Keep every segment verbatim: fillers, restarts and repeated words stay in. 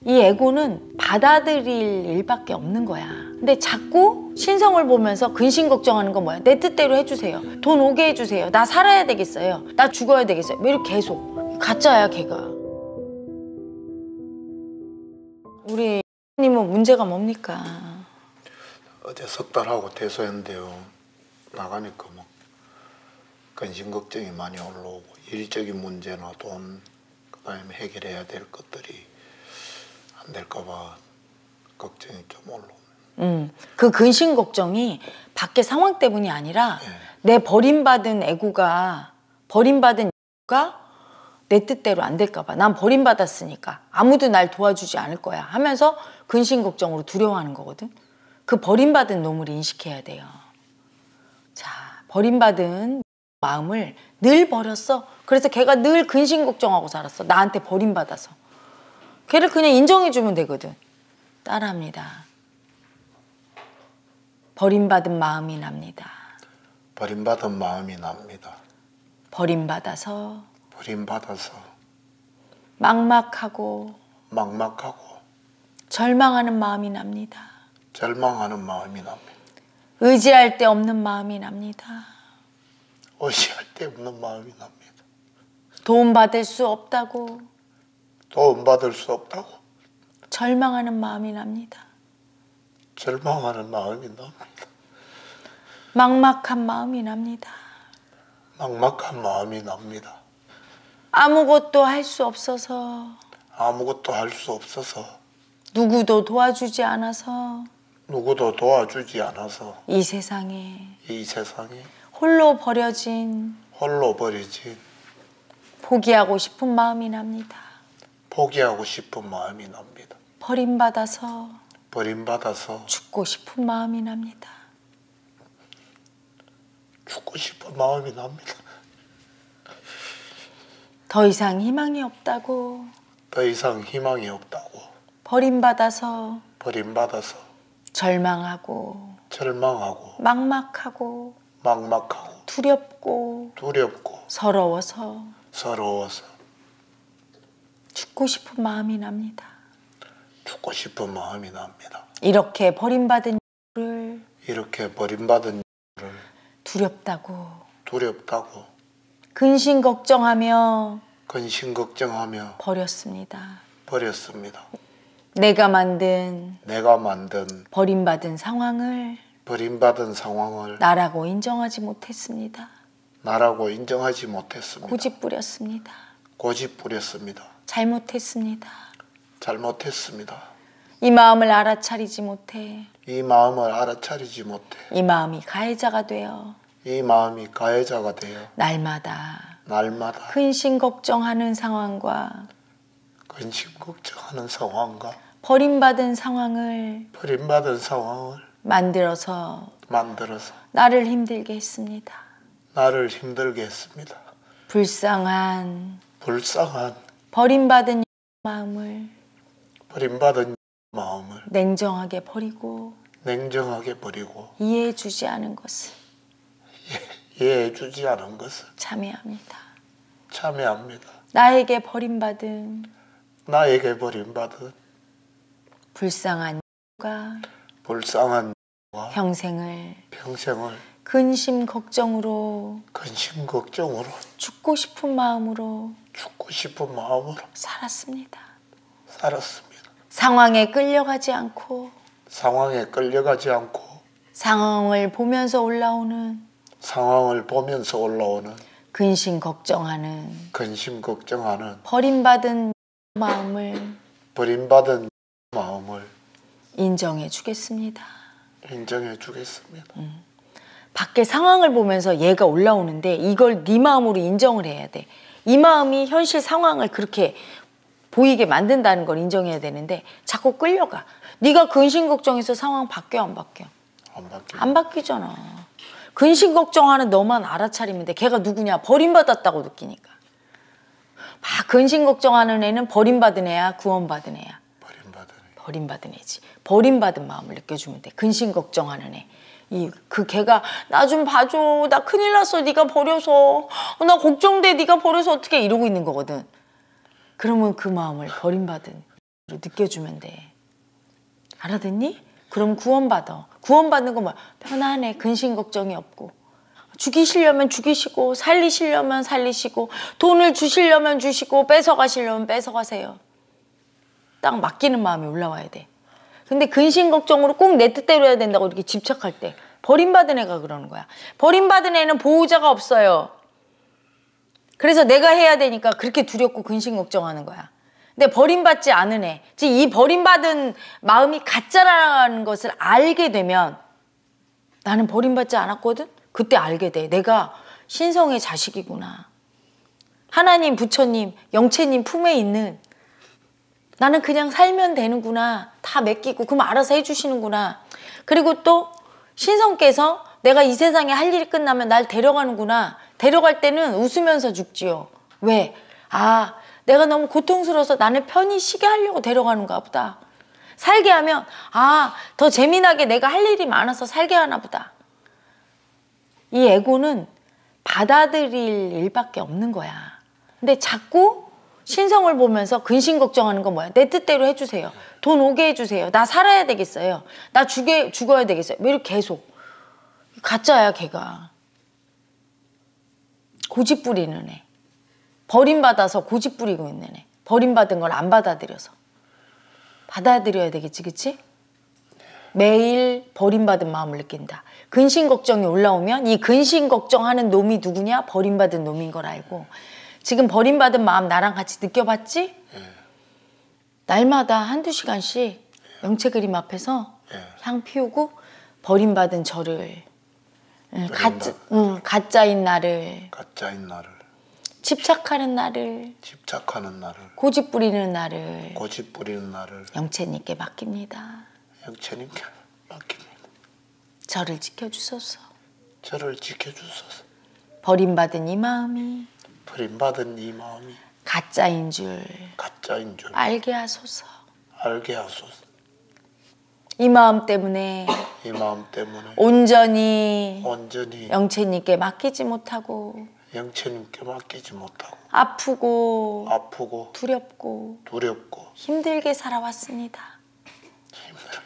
이 에고는 받아들일 일밖에 없는 거야. 근데 자꾸 신성을 보면서 근심 걱정하는 건 뭐야? 내 뜻대로 해주세요. 돈 오게 해주세요. 나 살아야 되겠어요. 나 죽어야 되겠어요. 왜 이렇게 계속. 가짜야, 걔가. 우리 님은 문제가 뭡니까? 어제 석 달하고 퇴소했는데요. 나가니까 뭐 근심 걱정이 많이 올라오고 일적인 문제나 돈, 그다음에 해결해야 될 것들이 안 될까 봐 걱정이 좀 올라오네. 음, 그 근심 걱정이 밖의 상황 때문이 아니라 네. 내 버림받은 애고가 버림받은 애고가 내 뜻대로 안 될까 봐. 난 버림받았으니까 아무도 날 도와주지 않을 거야 하면서 근심 걱정으로 두려워하는 거거든. 그 버림받은 놈을 인식해야 돼요. 자, 버림받은 마음을 늘 버렸어. 그래서 걔가 늘 근심 걱정하고 살았어. 나한테 버림받아서. 걔를 그냥 인정해주면 되거든. 따라합니다. 버림받은 마음이 납니다. 버림받은 마음이 납니다. 버림받아서 버림받아서 막막하고 막막하고 절망하는 마음이 납니다. 절망하는 마음이 납니다. 의지할 데 없는 마음이 납니다. 의지할 데 없는 마음이 납니다. 도움받을 수 없다고 도움받을 수 없다고 절망하는 마음이 납니다. 절망하는 마음이 납니다. 막막한 마음이 납니다. 막막한 마음이 납니다. 아무것도 할 수 없어서 아무것도 할 수 없어서 누구도 도와주지 않아서 누구도 도와주지 않아서 이 세상에 이 세상에 홀로 버려진 홀로 버려진 포기하고 싶은 마음이 납니다. 포기하고 싶은 마음이 납니다. 버림받아서 버림받아서 죽고 싶은 마음이 납니다. 죽고 싶은 마음이 납니다. 더 이상 희망이 없다고 더 이상 희망이 없다고 버림받아서 버림받아서 절망하고 절망하고 막막하고 막막하고 두렵고 두렵고 서러워서 서러워서 죽고 싶은 마음이 납니다. 죽고 싶은 마음이 납니다. 이렇게 버림받은 를 이렇게 버림받은 를 두렵다고 두렵다고 근심 걱정하며 근심 걱정하며 버렸습니다. 버렸습니다. 내가 만든 내가 만든 버림받은 상황을 버림받은 상황을 나라고 인정하지 못했습니다. 나라고 인정하지 못했습니다. 고집 부렸습니다. 고집 부렸습니다. 잘못했습니다. 잘못했습니다. 이 마음을 알아차리지 못해 이 마음을 알아차리지 못해 이 마음이 가해자가 되어 이 마음이 가해자가 되어 날마다 날마다 근심 걱정하는 상황과 근심 걱정하는 상황과 버림받은 상황을 버림받은 상황을 만들어서 만들어서 나를 힘들게 했습니다. 나를 힘들게 했습니다. 불쌍한 불쌍한 버림받은 마음을 버림받은 마음을 냉정하게 버리고 냉정하게 버리고 이해해주지 않은 것을 이해해주지 않은 것을 참회합니다. 참회합니다. 나에게 버림받은 나에게 버림받은 불쌍한 가 불쌍한 와 평생을 평생을 근심 걱정으로 근심 걱정으로 죽고 싶은 마음으로 죽고 싶은 마음으로 살았습니다. 살았습니다. 상황에 끌려가지 않고 상황에 끌려가지 않고 상황을 보면서 올라오는 상황을 보면서 올라오는 근심 걱정하는 근심 걱정하는 버림받은 마음을 버림받은 마음을 인정해 주겠습니다. 인정해 주겠습니다. 음. 밖에 상황을 보면서 얘가 올라오는데 이걸 네 마음으로 인정을 해야 돼. 이 마음이 현실 상황을 그렇게 보이게 만든다는 걸 인정해야 되는데 자꾸 끌려가. 네가 근심 걱정해서 상황 바뀌어 안 바뀌어? 안 바뀌어. 안 바뀌잖아. 근심 걱정하는 너만 알아차리면 돼. 걔가 누구냐? 버림받았다고 느끼니까. 막 근심 걱정하는 애는 버림받은 애야, 구원받은 애야. 버림받은 애. 버림받은 애지. 버림받은 마음을 느껴주면 돼. 근심 걱정하는 애. 이 그 걔가 나 좀 봐줘. 나 큰일 났어. 네가 버려서. 어, 나 걱정돼. 네가 버려서 어떻게 이러고 있는 거거든. 그러면 그 마음을 버림받은 느껴주면 돼. 알아듣니? 그럼 구원받아. 구원받는 건 뭐야? 편안해. 근심 걱정이 없고. 죽이시려면 죽이시고 살리시려면 살리시고 돈을 주시려면 주시고 뺏어가시려면 뺏어가세요. 딱 맡기는 마음이 올라와야 돼. 근데 근심 걱정으로 꼭 내 뜻대로 해야 된다고 이렇게 집착할 때 버림받은 애가 그러는 거야. 버림받은 애는 보호자가 없어요. 그래서 내가 해야 되니까 그렇게 두렵고 근심 걱정하는 거야. 근데 버림받지 않은 애, 즉 이 버림받은 마음이 가짜라는 것을 알게 되면 나는 버림받지 않았거든? 그때 알게 돼. 내가 신성의 자식이구나. 하나님, 부처님, 영체님 품에 있는 나는 그냥 살면 되는구나. 다 맡기고 그럼 알아서 해주시는구나. 그리고 또 신성께서 내가 이 세상에 할 일이 끝나면 날 데려가는구나. 데려갈 때는 웃으면서 죽지요. 왜? 아, 내가 너무 고통스러워서 나는 편히 쉬게 하려고 데려가는가 보다. 살게 하면 아, 더 재미나게 내가 할 일이 많아서 살게 하나 보다. 이 에고는 받아들일 일밖에 없는 거야. 근데 자꾸 신성을 보면서 근심 걱정하는 건 뭐야? 내 뜻대로 해주세요. 돈 오게 해주세요. 나 살아야 되겠어요. 나 죽게, 죽어야 되겠어요. 왜 이렇게 계속. 가짜야 걔가. 고집 부리는 애. 버림받아서 고집 부리고 있는 애. 버림받은 걸 안 받아들여서. 받아들여야 되겠지, 그치? 매일 버림받은 마음을 느낀다. 근심 걱정이 올라오면 이 근심 걱정하는 놈이 누구냐? 버림받은 놈인 걸 알고 지금 버림받은 마음 나랑 같이 느껴봤지? 예. 날마다 한두 시간씩 영체 그림 앞에서 예. 향 피우고 버림받은 저를 가짜, 응, 가짜인 나를 가짜인 나를 집착하는 나를 집착하는 나를 고집 부리는 나를 고집 부리는 나를 영체님께 맡깁니다. 영체님께 맡깁니다. 저를 지켜주소서. 저를 지켜주소서. 버림받은 이 마음이 버림받은 이 마음이 가짜인 줄 가짜인 줄 알게 하소서. 알게 하소서. 이 마음 때문에 이 마음 때문에 온전히 온전히 영체님께 맡기지 못하고 영체님께 맡기지 못하고 아프고 아프고 두렵고 두렵고 힘들게 살아왔습니다. 힘들게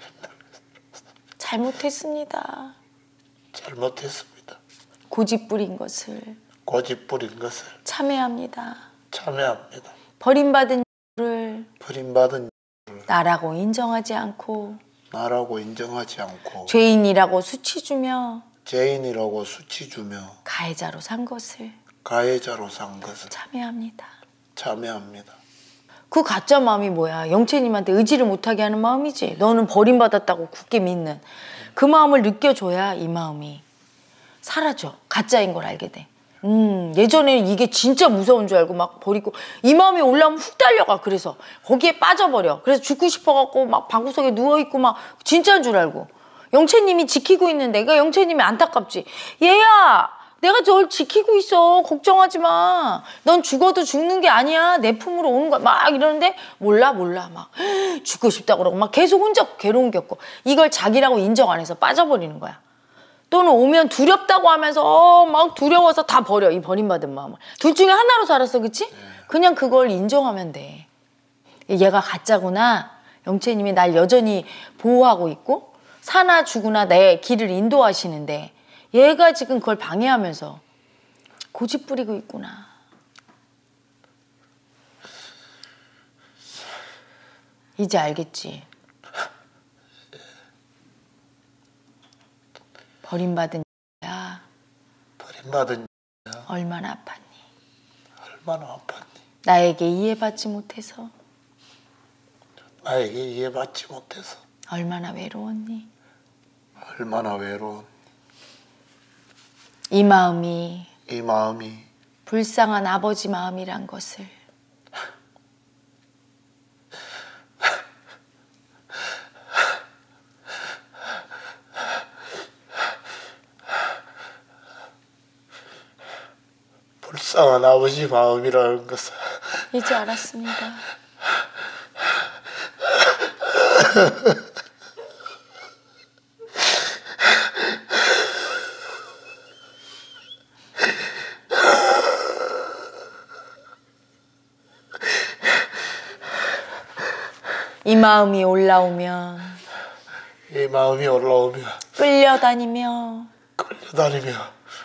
잘못했습니다. 잘못했습니다. 고집 부린 것을 고집 부린 것을 참회합니다. 참회합니다. 버림받은 를 버림받은 나라고 인정하지 않고 나라고 인정하지 않고 죄인이라고 수치 주며 죄인이라고 수치 주며 가해자로 산 것을 가해자로 산 것을 참회합니다. 참회합니다. 그 가짜 마음이 뭐야? 영체님한테 의지를 못하게 하는 마음이지. 너는 버림받았다고 굳게 믿는 그 마음을 느껴줘야 이 마음이 사라져. 가짜인 걸 알게 돼. 음, 예전에는 이게 진짜 무서운 줄 알고 막 버리고 이 마음이 올라오면 훅 달려가. 그래서 거기에 빠져버려. 그래서 죽고 싶어갖고 막 방구석에 누워있고 막 진짜인 줄 알고 영체님이 지키고 있는데 내가 영체님이 안타깝지. 얘야, 내가 널 지키고 있어. 걱정하지 마. 넌 죽어도 죽는 게 아니야. 내 품으로 오는 거야. 막 이러는데 몰라 몰라 막 죽고 싶다 그러고 막 계속 혼자 괴로움 겪고 이걸 자기라고 인정 안 해서 빠져버리는 거야. 또는 오면 두렵다고 하면서 어, 막 두려워서 다 버려. 이 버림받은 마음을. 둘 중에 하나로 살았어. 그치? 그냥 그걸 인정하면 돼. 얘가 가짜구나. 영체님이 날 여전히 보호하고 있고 사나 죽으나 내 길을 인도하시는데 얘가 지금 그걸 방해하면서 고집 부리고 있구나. 이제 알겠지? 버림받은 야 버림받은 얼마나 아팠니? 얼마나 아팠니? 나에게 이해받지 못해서 나에게 이해받지 못해서 얼마나 외로웠니? 얼마나 외로운 이 마음이 이 마음이 불쌍한 아버지 마음이란 것을 불쌍한 아버지 마음이라는 것을 이제 알았습니다. 이 마음이 올라오면 이 마음이 올라오면 끌려다니며 끌려다니며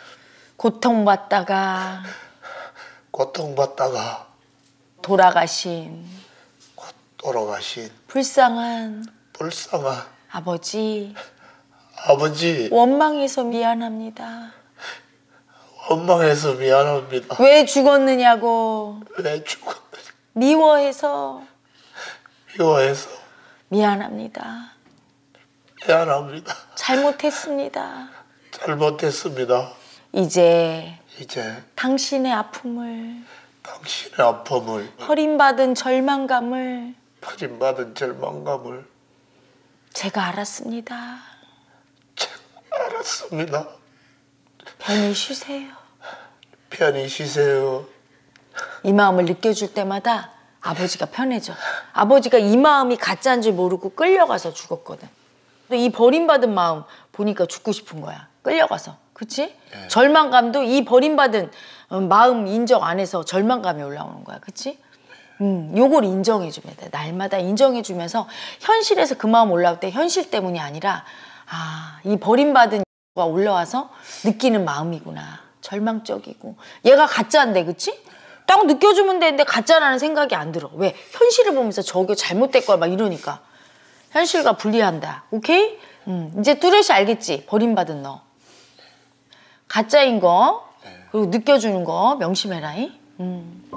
고통받다가 고통받다가 돌아가신 곧 돌아가신 불쌍한 불쌍한 아버지 아버지 원망해서 미안합니다. 원망해서 미안합니다. 왜 죽었느냐고 왜 죽었느냐 미워해서 미워해서 미안합니다. 미안합니다. 잘못했습니다. 잘못했습니다. 이제 이제 당신의 아픔을 당신의 아픔을 버림받은 절망감을 버림받은 절망감을 제가 알았습니다. 제가 알았습니다. 편히 쉬세요. 편히 쉬세요. 이 마음을 느껴줄 때마다 아버지가 편해져. 아버지가 이 마음이 가짜인 줄 모르고 끌려가서 죽었거든. 이 버림받은 마음 보니까 죽고 싶은 거야. 끌려가서. 그치? 네. 절망감도 이 버림받은 마음 인정 안 해서 절망감이 올라오는 거야. 그치? 음, 요걸 인정해주면 돼. 날마다 인정해주면서 현실에서 그 마음 올라올 때 현실 때문이 아니라 아, 이 버림받은 가 올라와서 느끼는 마음이구나. 절망적이고. 얘가 가짜인데, 그치? 딱 느껴주면 되는데 가짜라는 생각이 안 들어. 왜? 현실을 보면서 저게 잘못될 거야 막 이러니까. 현실과 분리한다. 오케이? 음, 이제 뚜렷이 알겠지? 버림받은 너. 가짜인 거, 그리고 느껴주는 거 명심해라. 음.